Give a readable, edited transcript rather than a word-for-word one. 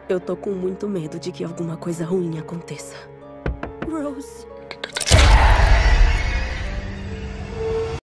Eu tô com muito medo de que alguma coisa ruim aconteça. Rose.